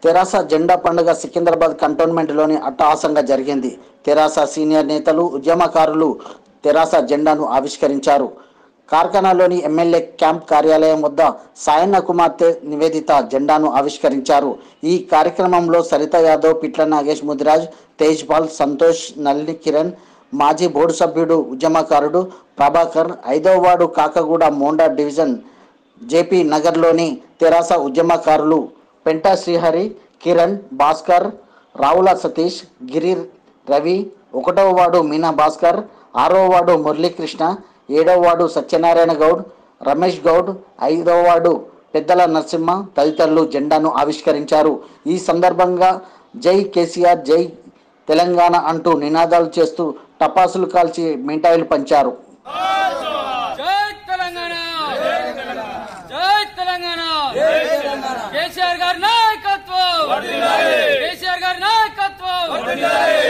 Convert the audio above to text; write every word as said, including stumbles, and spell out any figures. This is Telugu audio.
తెరాస జెండా పండుగ సికింద్రాబాద్ కంటోన్మెంట్లోని అట్టహాసంగా జరిగింది. తెరాస సీనియర్ నేతలు, ఉద్యమకారులు తెరాస జెండాను ఆవిష్కరించారు. కార్ఖానాలోని ఎమ్మెల్యే క్యాంప్ కార్యాలయం వద్ద సాయన్న కుమార్తె నివేదిత జెండాను ఆవిష్కరించారు. ఈ కార్యక్రమంలో సరిత యాదవ్, పిట్ల నాగేష్, ముదిరాజ్, తేజ్పాల్, సంతోష్, నల్లి కిరణ్, మాజీ బోర్డు సభ్యుడు, ఉద్యమకారుడు ప్రభాకర్, ఐదవ ward Kakaguda Monda division JP నగర్లోని తెరాస ఉద్యమకారులు పెంటా శ్రీహరి, కిరణ్, భాస్కర్, రావుల సతీష్, గిరి రవి, ఒకటవ వార్డు మీనా భాస్కర్, ఆరవ వార్డు మురళీకృష్ణ, ఏడవ వార్డు సత్యనారాయణ గౌడ్, రమేష్ గౌడ్, ఐదవ వార్డు పెద్దల నరసింహ తదితరులు జెండాను ఆవిష్కరించారు. ఈ సందర్భంగా జై కేసీఆర్, జై తెలంగాణ అంటూ నినాదాలు చేస్తూ టపాసులు కాల్చి మిఠాయిలు పంచారు. కేసీఆర్ గారి నాయకత్వం, కేసీఆర్ గారి నాయకత్వం.